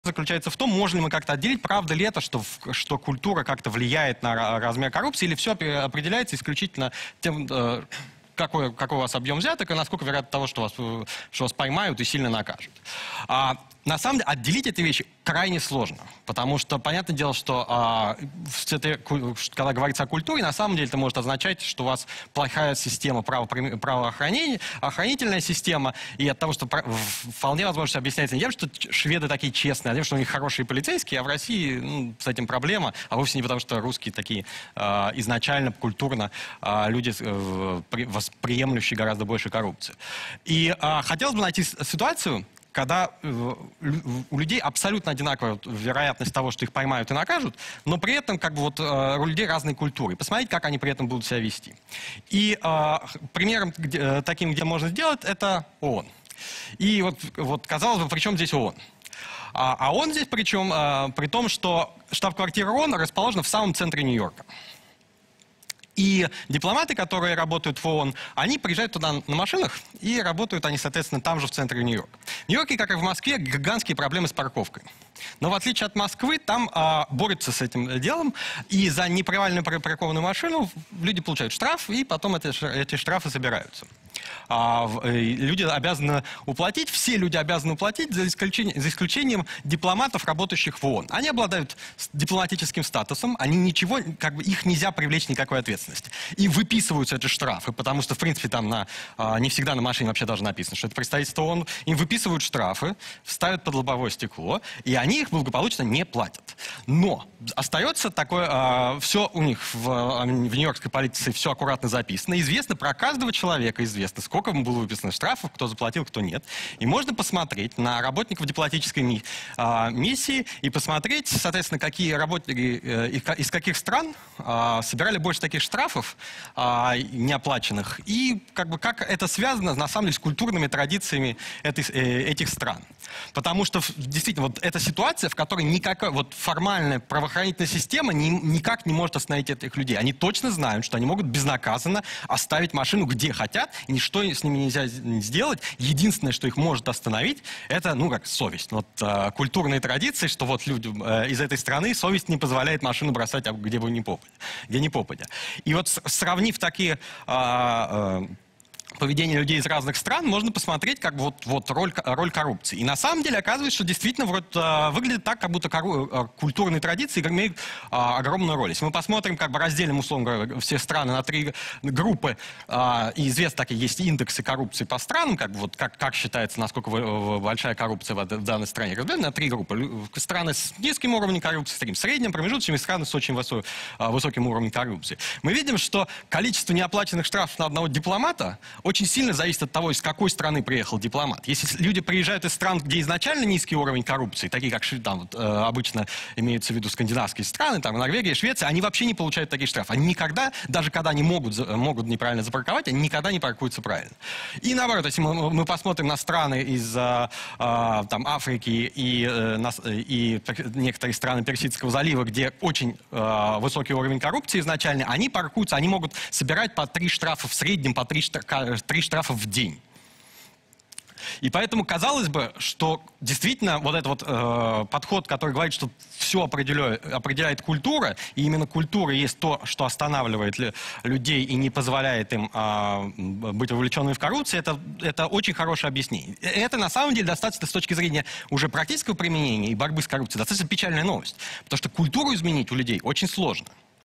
заключается в том, можно ли мы как-то отделить, правда ли это, что культура как-то влияет на размер коррупции, или все определяется исключительно тем, какой у вас объем взяток и насколько вероятно того, что вас поймают и сильно накажут. На самом деле, отделить эти вещи крайне сложно, потому что, понятное дело, что когда говорится о культуре, на самом деле это может означать, что у вас плохая система правоохранения, охранительная система, и от того, что вполне возможно объясняется не тем, что шведы такие честные, а тем, что у них хорошие полицейские, а в России с этим проблема, а вовсе не потому, что русские такие изначально культурно люди, приемлющие гораздо больше коррупции. И хотелось бы найти ситуацию, когда у людей абсолютно одинаковая вероятность того, что их поймают и накажут, но при этом у людей разные культуры. Посмотреть, как они при этом будут себя вести. И примером таким, где можно сделать, это ООН. И вот казалось бы, при чем здесь ООН? А ООН здесь причем при том, что штаб-квартира ООН расположена в самом центре Нью-Йорка. И дипломаты, которые работают в ООН, они приезжают туда на машинах, и работают они, соответственно, там же, в центре Нью-Йорка. В Нью-Йорке, как и в Москве, гигантские проблемы с парковкой. Но в отличие от Москвы, там борются с этим делом, и за неправильно припаркованную машину люди получают штраф, и потом эти штрафы собираются. Люди обязаны уплатить, все люди обязаны уплатить, за исключением дипломатов, работающих в ООН. Они обладают дипломатическим статусом, их нельзя привлечь никакой ответственности. И выписываются эти штрафы, потому что, в принципе, там не всегда на машине вообще даже написано, что это представительство ООН. Им выписывают штрафы, ставят под лобовое стекло, и они их благополучно не платят. Но остается такое, все у них в нью-йоркской полиции все аккуратно записано, известно про каждого человека, известно, сколько ему было выписано штрафов, кто заплатил, кто нет. И можно посмотреть на работников дипломатической миссии и посмотреть, соответственно, какие работники из каких стран собирали больше таких штрафов неоплаченных, и как это связано, на самом деле, с культурными традициями этих стран. Потому что, действительно, эта ситуация, в которой никакая формальная правоохранительная система никак не может остановить этих людей. Они точно знают, что они могут безнаказанно оставить машину где хотят, и ничто с ними нельзя сделать. Единственное, что их может остановить, это, совесть. Культурные традиции, что людям из этой страны совесть не позволяет машину бросать где ни попадя. И сравнив такие поведение людей из разных стран, можно посмотреть роль коррупции. И на самом деле оказывается, что действительно выглядит так, как будто культурные традиции имеют огромную роль. Если мы посмотрим, разделим, условно говоря, все страны на 3 группы, и известно, такие есть индексы коррупции по странам, как считается, насколько большая коррупция в данной стране, разделим на 3 группы. Страны с низким уровнем коррупции, с таким средним, промежуточными, страны с очень высоким уровнем коррупции. Мы видим, что количество неоплаченных штрафов на одного дипломата очень сильно зависит от того, из какой страны приехал дипломат. Если люди приезжают из стран, где изначально низкий уровень коррупции, такие как обычно имеются в виду скандинавские страны, Норвегия, Швеция, они вообще не получают таких штрафов. Они никогда, даже когда они могут неправильно запарковать, они никогда не паркуются правильно. И наоборот, если мы посмотрим на страны из Африки и некоторые страны Персидского залива, где очень высокий уровень коррупции изначально, они паркуются, они могут собирать по 3 штрафа в среднем, по 3 штрафа в день. И поэтому казалось бы, что действительно этот подход, который говорит, что все определяет культура, и именно культура есть то, что останавливает людей и не позволяет им быть вовлеченными в коррупцию, это очень хорошее объяснение. Это на самом деле достаточно с точки зрения уже практического применения и борьбы с коррупцией, достаточно печальная новость. Потому что культуру изменить у людей очень сложно.